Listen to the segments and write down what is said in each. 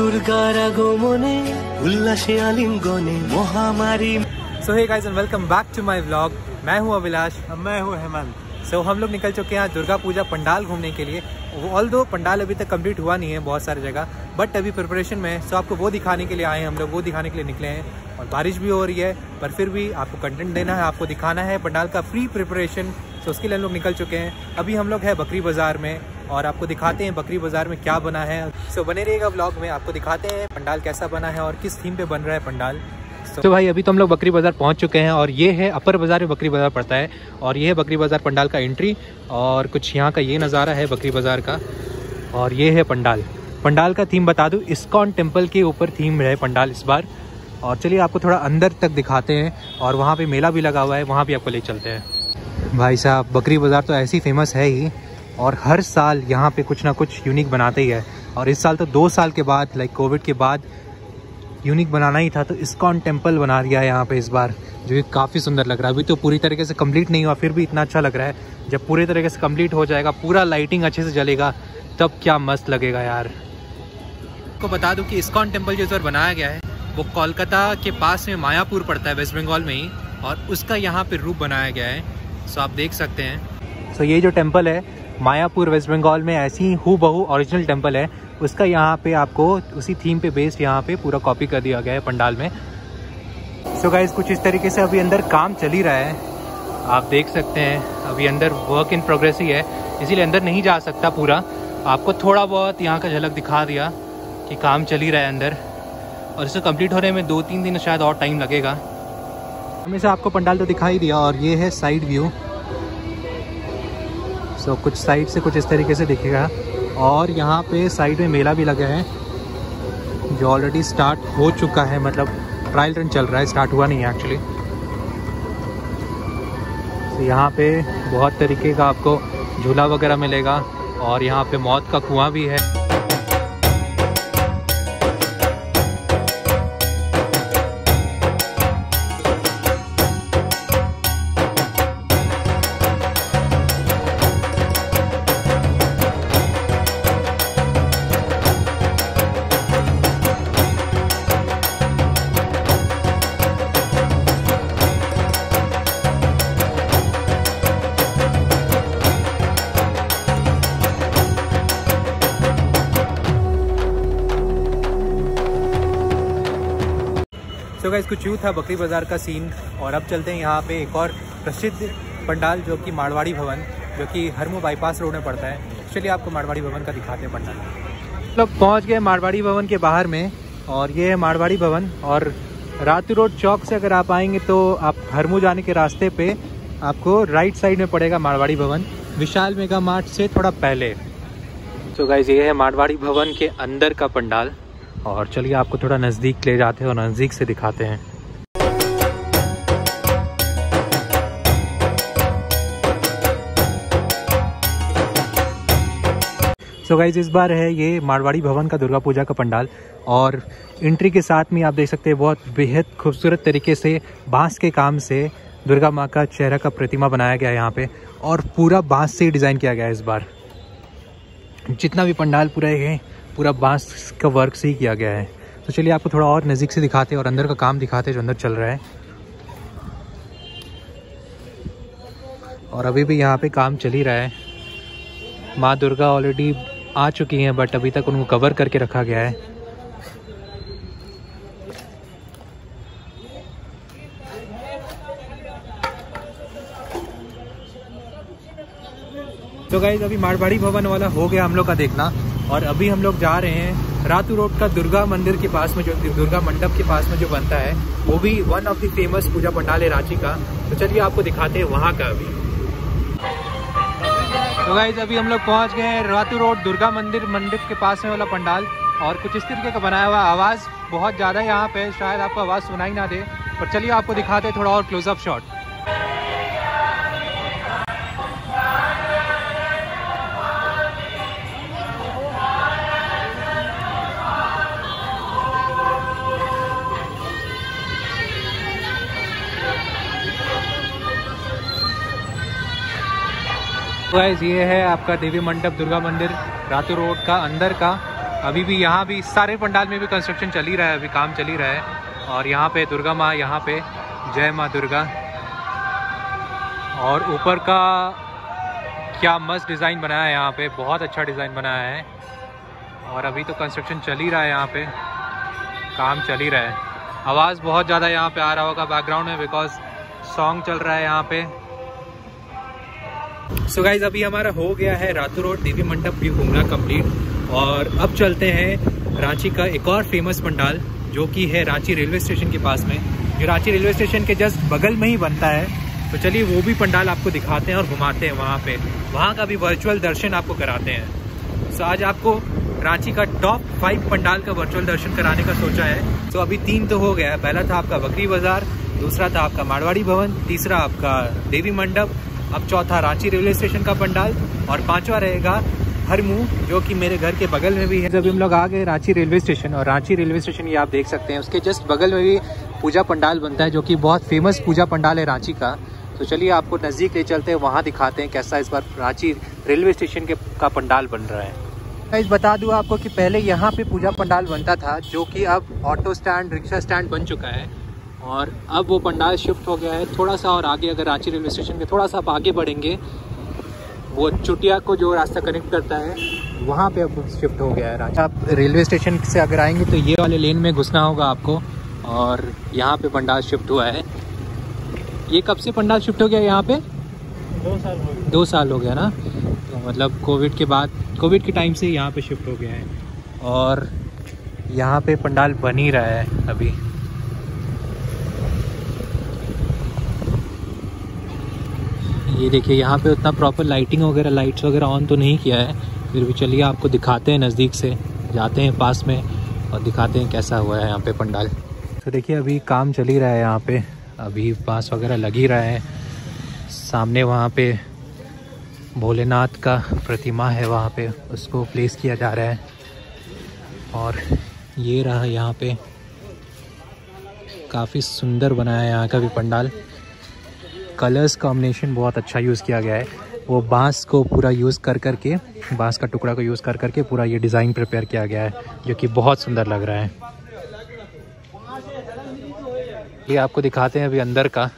दुर्गार आगमने उल्लासे आलिंगने महामारी। So hey guys and welcome back to my vlog. मैं हूं अभिलाष। मैं हूं हेमंत। सो हम लोग निकल चुके हैं दुर्गा पूजा पंडाल घूमने के लिए। ऑल्दो पंडाल अभी तक कंप्लीट हुआ नहीं है बहुत सारी जगह, बट अभी प्रिपरेशन में है। सो आपको वो दिखाने के लिए आए हैं, हम लोग वो दिखाने के लिए निकले हैं। और बारिश भी हो रही है, पर फिर भी आपको कंटेंट देना है, आपको दिखाना है पंडाल का प्री प्रिपरेशन। तो उसके लिए हम लोग निकल चुके हैं। अभी हम लोग हैं बकरी बाज़ार में और आपको दिखाते हैं बकरी बाज़ार में क्या बना है। सो बने रहिएगा व्लॉग में, आपको दिखाते हैं पंडाल कैसा बना है और किस थीम पे बन रहा है पंडाल। तो भाई अभी तो हम लोग बकरी बाज़ार पहुंच चुके हैं और ये है अपर बाज़ार में बकरी बाज़ार पड़ता है। और ये है बकरी बाज़ार पंडाल का एंट्री और कुछ यहाँ का ये नज़ारा है बकरी बाज़ार का। और ये है पंडाल। पंडाल का थीम बता दूँ, इस्कॉन टेम्पल के ऊपर थीम है पंडाल इस बार। और चलिए आपको थोड़ा अंदर तक दिखाते हैं और वहाँ पे मेला भी लगा हुआ है, वहाँ भी आपको ले चलते हैं। भाई साहब बकरी बाज़ार तो ऐसी फेमस है ही और हर साल यहाँ पे कुछ ना कुछ यूनिक बनाते ही है। और इस साल तो 2 साल के बाद, लाइक कोविड के बाद यूनिक बनाना ही था, तो इस्कॉन टेम्पल बना दिया है यहाँ पे इस बार, जो कि काफ़ी सुंदर लग रहा है। अभी तो पूरी तरीके से कंप्लीट नहीं हुआ, फिर भी इतना अच्छा लग रहा है। जब पूरी तरीके से कंप्लीट हो जाएगा, पूरा लाइटिंग अच्छे से जलेगा, तब क्या मस्त लगेगा यार। आपको बता दूं कि इस्कॉन टेम्पल जो इस बार बनाया गया है वो कोलकाता के पास में मायापुर पड़ता है, वेस्ट बंगाल में ही, और उसका यहाँ पे रूप बनाया गया है। सो आप देख सकते हैं। सो ये जो टेम्पल है मायापुर वेस्ट बंगाल में, ऐसी ही हूबहू ओरिजिनल टेम्पल है, उसका यहाँ पे आपको उसी थीम पे बेस्ड यहाँ पे पूरा कॉपी कर दिया गया है पंडाल में। सो गाइस कुछ इस तरीके से अभी अंदर काम चल ही रहा है, आप देख सकते हैं। अभी अंदर वर्क इन प्रोग्रेस ही है, इसीलिए अंदर नहीं जा सकता पूरा। आपको थोड़ा बहुत यहाँ का झलक दिखा दिया कि काम चल ही रहा है अंदर, और इसे कंप्लीट होने में 2-3 दिन शायद और टाइम लगेगा। हमेशा आपको पंडाल तो दिखा ही दिया। और ये है साइड व्यू। सो कुछ साइड से कुछ इस तरीके से दिखेगा। और यहाँ पे साइड में मेला भी लगा है जो ऑलरेडी स्टार्ट हो चुका है, मतलब ट्रायल रन चल रहा है, स्टार्ट हुआ नहीं है एक्चुअली। तो यहाँ पे बहुत तरीके का आपको झूला वगैरह मिलेगा और यहाँ पे मौत का कुआं भी है। तो गाइस कुछ यूँ था बकरी बाज़ार का सीन। और अब चलते हैं यहाँ पे एक और प्रसिद्ध पंडाल जो कि मारवाड़ी भवन, जो कि हरमू बाईपास रोड में पड़ता है। चलिए आपको मारवाड़ी भवन का दिखाते हैं पंडाल। लोग पहुँच गए मारवाड़ी भवन के बाहर में, और ये है मारवाड़ी भवन। और रातू रोड चौक से अगर आप आएंगे तो आप हरमू जाने के रास्ते पे आपको राइट साइड में पड़ेगा मारवाड़ी भवन, विशाल मेगा मार्ट से थोड़ा पहले। तो गाइस ये है मारवाड़ी भवन के अंदर का पंडाल। और चलिए आपको थोड़ा नज़दीक ले जाते हैं और नज़दीक से दिखाते हैं। सो गाइस इस बार है ये मारवाड़ी भवन का दुर्गा पूजा का पंडाल। और एंट्री के साथ में आप देख सकते हैं बहुत बेहद खूबसूरत तरीके से बांस के काम से दुर्गा माँ का चेहरा का प्रतिमा बनाया गया है यहाँ पे, और पूरा बांस से डिज़ाइन किया गया है इस बार। जितना भी पंडाल पूरा है पूरा बांस का वर्क से ही किया गया है। तो चलिए आपको थोड़ा और नज़दीक से दिखाते हैं और अंदर का काम दिखाते हैं जो अंदर चल रहा है। और अभी भी यहाँ पे काम चल ही रहा है। माँ दुर्गा ऑलरेडी आ चुकी हैं, बट अभी तक उनको कवर करके रखा गया है। तो गाइस अभी मारवाड़ी भवन वाला हो गया हम लोग का देखना। और अभी हम लोग जा रहे हैं रातू रोड का दुर्गा मंदिर के पास में, जो दुर्गा मंडप के पास में जो बनता है, वो भी one of the famous puja pandal है रांची का। तो चलिए आपको दिखाते हैं वहाँ का अभी। तो गाइस अभी हम लोग पहुँच गए हैं रातू रोड दुर्गा मंदिर मंडप के पास में वाला पंडाल। और कुछ इस तरीके का बनाया हुआ, आवाज़ बहुत ज़्यादा है यहाँ पे, शायद आपको आवाज़ सुनाई ना दे, पर चलिए आपको दिखाते हैं थोड़ा और क्लोजअप शॉट। गाइस ये है आपका देवी मंडप दुर्गा मंदिर रातू रोड का अंदर का। अभी भी यहाँ भी सारे पंडाल में भी कंस्ट्रक्शन चल ही रहा है, अभी काम चल ही रहा है। और यहाँ पे दुर्गा माँ, यहाँ पे जय माँ दुर्गा। और ऊपर का क्या मस्त डिज़ाइन बनाया है, यहाँ पे बहुत अच्छा डिज़ाइन बनाया है। और अभी तो कंस्ट्रक्शन चल ही रहा है, यहाँ पे काम चल ही रहा है। आवाज़ बहुत ज़्यादा यहाँ पे आ रहा होगा बैकग्राउंड में, बिकॉज सॉन्ग चल रहा है यहाँ पे। सो गाइज अभी हमारा हो गया है रातू रोड देवी मंडप भी घूमना कंप्लीट। और अब चलते हैं रांची का एक और फेमस पंडाल, जो कि है रांची रेलवे स्टेशन के पास में, जो रांची रेलवे स्टेशन के जस्ट बगल में ही बनता है। तो चलिए वो भी पंडाल आपको दिखाते हैं और घुमाते हैं वहाँ पे, वहाँ का भी वर्चुअल दर्शन आपको कराते हैं। सो आज आपको रांची का टॉप 5 पंडाल का वर्चुअल दर्शन कराने का सोचा है। तो अभी 3 तो हो गया है। पहला था आपका बकरी बाजार, दूसरा था आपका मारवाड़ी भवन, तीसरा आपका देवी मंडप, अब चौथा रांची रेलवे स्टेशन का पंडाल, और 5वां रहेगा हरमू, जो कि मेरे घर के बगल में भी है। जब हम लोग आ गए रांची रेलवे स्टेशन, और रांची रेलवे स्टेशन ये आप देख सकते हैं, उसके जस्ट बगल में भी पूजा पंडाल बनता है, जो कि बहुत फेमस पूजा पंडाल है रांची का। तो चलिए आपको नज़दीक ले चलते हैं, वहाँ दिखाते हैं कैसा इस बार रांची रेलवे स्टेशन का पंडाल बन रहा है। गाइस बता दूँ आपको कि पहले यहाँ पे पूजा पंडाल बनता था, जो कि अब ऑटो स्टैंड, रिक्शा स्टैंड बन चुका है। और अब वो पंडाल शिफ्ट हो गया है थोड़ा सा और आगे। अगर रांची रेलवे स्टेशन के थोड़ा सा आप आगे बढ़ेंगे, वो चुटिया को जो रास्ता कनेक्ट करता है, वहाँ पे अब शिफ्ट हो गया है रांची। आप रेलवे स्टेशन से अगर आएंगे तो ये वाले लेन में घुसना होगा आपको, और यहाँ पे पंडाल शिफ्ट हुआ है। ये कब से पंडाल शिफ्ट हो गया यहाँ पे? 2 साल हो गया ना। तो मतलब कोविड के बाद, कोविड के टाइम से यहाँ पे शिफ्ट हो गया है। और यहाँ पे पंडाल बन ही रहा है अभी। ये देखिए यहाँ पे उतना प्रॉपर लाइटिंग वगैरह, लाइट्स वगैरह ऑन तो नहीं किया है, फिर भी चलिए आपको दिखाते हैं, नज़दीक से जाते हैं पास में और दिखाते हैं कैसा हुआ है यहाँ पे पंडाल। तो देखिए अभी काम चल ही रहा है यहाँ पे, अभी बांस वगैरह लग ही रहा है। सामने वहाँ पे भोलेनाथ का प्रतिमा है, वहाँ पे उसको प्लेस किया जा रहा है। और ये रहा यहाँ पे, काफ़ी सुंदर बनाया है यहाँ का भी पंडाल। कलर्स कॉम्बिनेशन बहुत अच्छा यूज़ किया गया है। वो बांस को पूरा यूज़ कर के, बांस का टुकड़ा को यूज़ कर के पूरा ये डिज़ाइन प्रिपेयर किया गया है, जो कि बहुत सुंदर लग रहा है। ये आपको दिखाते हैं अभी अंदर का।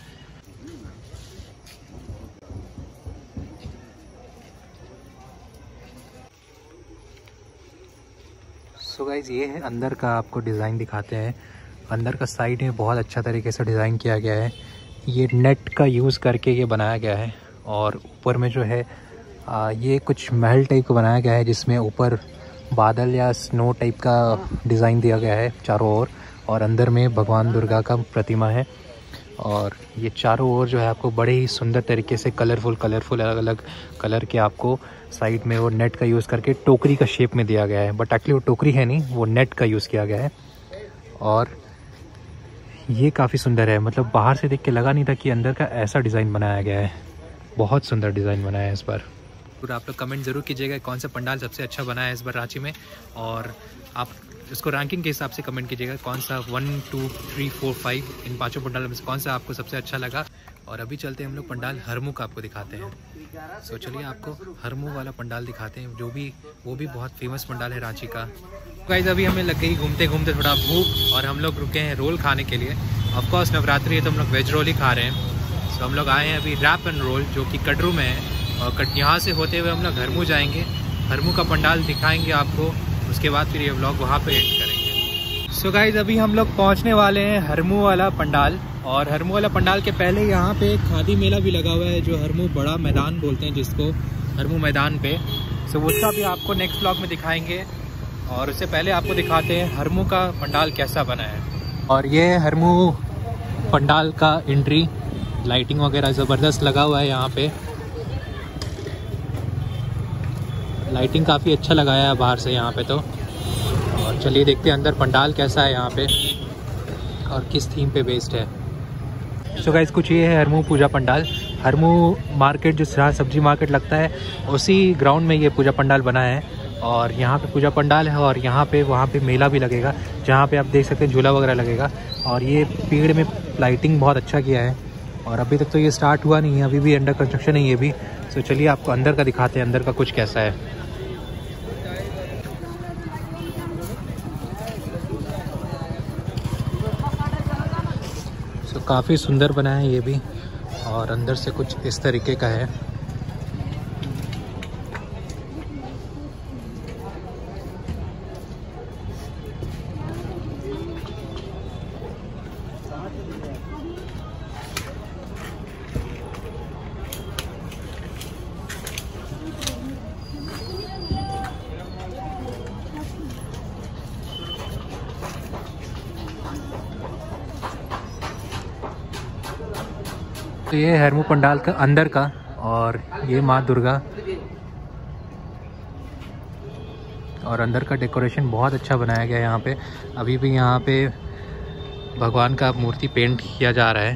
सो गाइज ये है अंदर का, आपको डिज़ाइन दिखाते हैं। अंदर का साइड में बहुत अच्छा तरीके से डिज़ाइन किया गया है। ये नेट का यूज़ करके ये बनाया गया है। और ऊपर में जो है ये कुछ महल टाइप का बनाया गया है, जिसमें ऊपर बादल या स्नो टाइप का डिज़ाइन दिया गया है चारों ओर। और अंदर में भगवान दुर्गा का प्रतिमा है। और ये चारों ओर जो है आपको बड़े ही सुंदर तरीके से कलरफुल अलग अलग कलर के आपको साइड में वो नेट का यूज़ करके टोकरी का शेप में दिया गया है। बट एक्चुअली वो टोकरी है नहीं, वो नेट का यूज़ किया गया है। और ये काफ़ी सुंदर है, मतलब बाहर से देख के लगा नहीं था कि अंदर का ऐसा डिज़ाइन बनाया गया है। बहुत सुंदर डिज़ाइन बनाया है इस बार। पूरा आप लोग कमेंट ज़रूर कीजिएगा कौन सा पंडाल सबसे अच्छा बना है इस बार रांची में। और आप इसको रैंकिंग के हिसाब से कमेंट कीजिएगा कौन सा 1, 2, 3, 4, 5 इन 5 पंडालों में से कौन सा आपको सबसे अच्छा लगा। और अभी चलते हैं हम लोग पंडाल हरमू का आपको दिखाते हैं। सो चलिए आपको हरमू वाला पंडाल दिखाते हैं, वो भी बहुत फेमस पंडाल है रांची का। गाइस अभी हमें लग गई घूमते घूमते थोड़ा भूख, और हम लोग रुके हैं रोल खाने के लिए। ऑफकोर्स नवरात्रि है तो हम लोग वेज रोल ही खा रहे हैं। सो हम लोग आए हैं अभी रैप एंड रोल, जो कि कटरू में है। और यहाँ से होते हुए हम लोग हरमू जाएंगे, हरमू का पंडाल दिखाएंगे आपको। उसके बाद फिर ये व्लॉग वहाँ पे एंड करेंगे। सो गाइस अभी हम लोग पहुँचने वाले हैं हरमू वाला पंडाल। और हरमू वाला पंडाल के पहले यहाँ पे खादी मेला भी लगा हुआ है, जो हरमू बड़ा मैदान बोलते हैं जिसको, हरमू मैदान पे। सो उसका भी आपको नेक्स्ट व्लॉग में दिखाएंगे। और उससे पहले आपको दिखाते हैं हरमू का पंडाल कैसा बना है। और ये हरमू पंडाल का एंट्री, लाइटिंग वगैरह ज़बरदस्त लगा हुआ है यहाँ पे। लाइटिंग काफ़ी अच्छा लगाया है बाहर से यहाँ पे तो। और चलिए देखते हैं अंदर पंडाल कैसा है यहाँ पे और किस थीम पे बेस्ड है। सो गाइस कुछ ये है हरमू पूजा पंडाल। हरमू मार्केट जो सब्जी मार्केट लगता है, उसी ग्राउंड में ये पूजा पंडाल बना है। और यहाँ पे पूजा पंडाल है, और यहाँ पे वहाँ पे मेला भी लगेगा, जहाँ पे आप देख सकते हैं झूला वगैरह लगेगा। और ये पेड़ में लाइटिंग बहुत अच्छा किया है। और अभी तक तो ये स्टार्ट हुआ नहीं है, अभी भी अंडर कंस्ट्रक्शन है ये भी। सो चलिए आपको अंदर का दिखाते हैं, अंदर का कुछ कैसा है। काफ़ी सुंदर बना है ये भी, और अंदर से कुछ इस तरीके का है। तो ये हेरमू पंडाल का अंदर का, और ये माँ दुर्गा, और अंदर का डेकोरेशन बहुत अच्छा बनाया गया है यहाँ पे। अभी भी यहाँ पे भगवान का मूर्ति पेंट किया जा रहा है।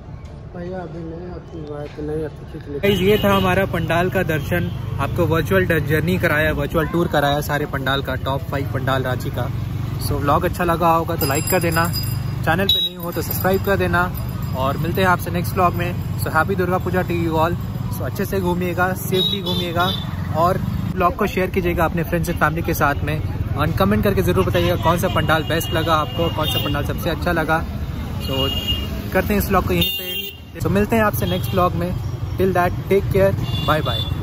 ये था हमारा पंडाल का दर्शन, आपको वर्चुअल जर्नी कराया, वर्चुअल टूर कराया सारे पंडाल का, टॉप 5 पंडाल रांची का। सो व्लॉग अच्छा लगा होगा तो लाइक कर देना, चैनल पे नहीं हो तो सब्सक्राइब कर देना, और मिलते हैं आपसे नेक्स्ट व्लॉग में। So happy Durga Puja to you all. So अच्छे से घूमिएगा, सेफली घूमिएगा, और व्लॉग को शेयर कीजिएगा अपने फ्रेंड्स एंड फैमिली के साथ में, और कमेंट करके ज़रूर बताइएगा कौन सा पंडाल बेस्ट लगा आपको, कौन सा पंडाल सबसे अच्छा लगा। सो करते हैं इस व्लॉग को यहीं पे। तो मिलते हैं आपसे नेक्स्ट व्लॉग में। Till that take care, bye bye.